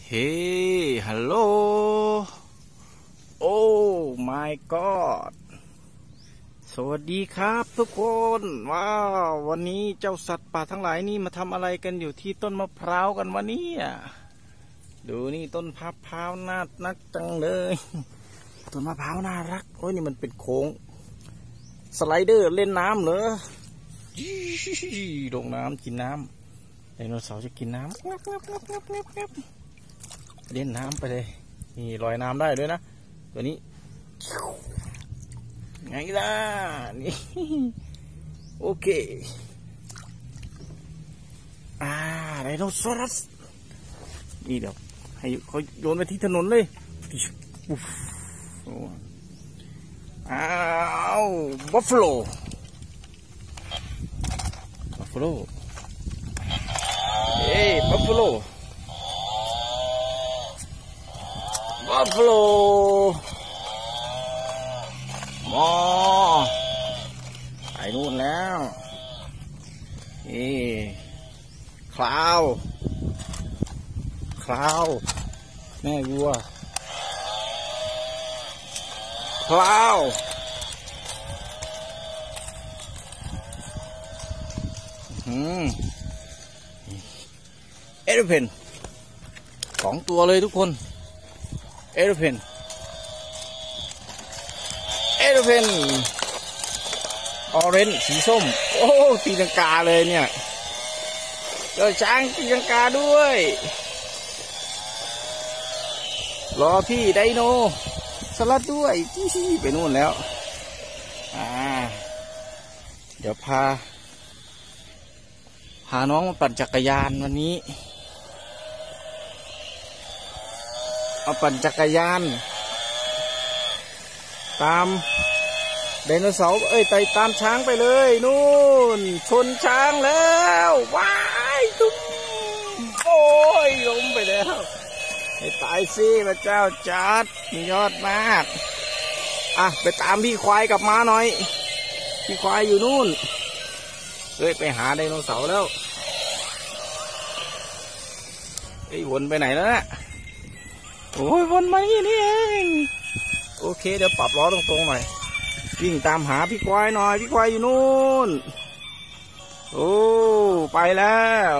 เฮ้ฮัลโหลโอ้ my god สวัสดีครับทุกคนว้าววันนี้เจ้าสัตว์ป่าทั้งหลายนี่มาทำอะไรกันอยู่ที่ต้นมะพร้าวกันวันนี้ดูนี่ต้นมะพร้าวน่ารักจังเลยต้นมะพร้าวน่ารักโอ้ยนี่มันเป็นโค้งสไลเดอร์เล่นน้ำเหรอลงน้ำกินน้ำไดโนเสาร์จะกินน้ำเล่นน้ำไปเลยนี่ลอยน้ำได้ด้วยนะตัวนี้ไงล่ะนี่โอเคไดโนเสาร์นี่เดี๋ยวให้เขาโยนไปที่ถนนเลยบัฟฟาโลเอ้บัฟฟาโลมอไปนู่นแล้วคลาวแม่วัวคลาวเอโรเพน2 ตัวเลยทุกคนเอโรเพนออเรนจ์สีส้มโอ้ตีลังกาเลยเนี่ยเจอช้างตีลังกาด้วยรอพี่ไดโนสลัดด้วยที่ไปนู่นแล้วเดี๋ยวพาน้องมาปั่นจักรยานวันนี้เอาปั่นจักรยานตามไดโนเสาร์ไปตามช้างไปเลยนู่นชนช้างแล้วว้ายตุ้มโอ้ยล้มไปแล้วให้ตายสิพระเจ้าจัดยอดมากไปตามพี่ควายกลับมาหน่อยพี่ควายอยู่นู่นไปหาไดโนเสาร์แล้ววนไปไหนแล้วนะโอ้ยวนมานี่เองโอเคเดี๋ยวปรับล้อตรงๆหน่อยวิ่งตามหาพี่ควายหน่อยพี่ควายอยู่นู่นโอ้ไปแล้ว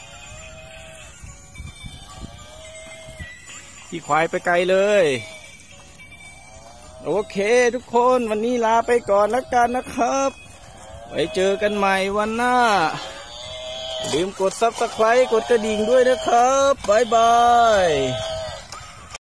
พี่ควายไปไกลเลยโอเคทุกคนวันนี้ลาไปก่อนแล้วกันนะครับไว้เจอกันใหม่วันหน้าลืมกด Subscribe กดกระดิ่งด้วยนะครับบ๊ายบาย